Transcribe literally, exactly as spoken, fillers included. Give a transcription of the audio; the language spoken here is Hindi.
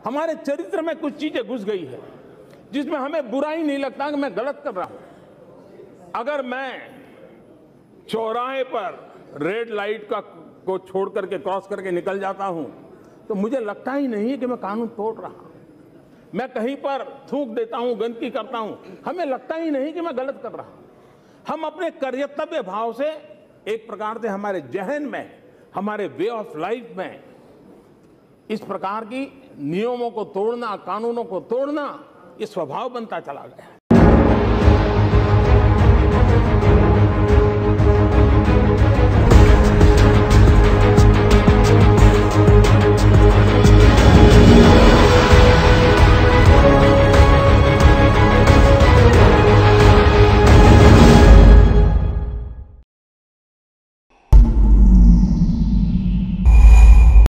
हमारे चरित्र में कुछ चीजें घुस गई है जिसमें हमें बुरा ही नहीं लगता कि मैं गलत कर रहा हूं। अगर मैं चौराहे पर रेड लाइट का को छोड़ करके क्रॉस करके निकल जाता हूं तो मुझे लगता ही नहीं कि मैं कानून तोड़ रहा हूं। मैं कहीं पर थूक देता हूं, गंदगी करता हूं, हमें लगता ही नहीं कि मैं गलत कर रहा हूं। हम अपने कर्तव्य भाव से एक प्रकार से हमारे जहन में, हमारे वे ऑफ लाइफ में इस प्रकार की नियमों को तोड़ना, कानूनों को तोड़ना, ये स्वभाव बनता चला गया।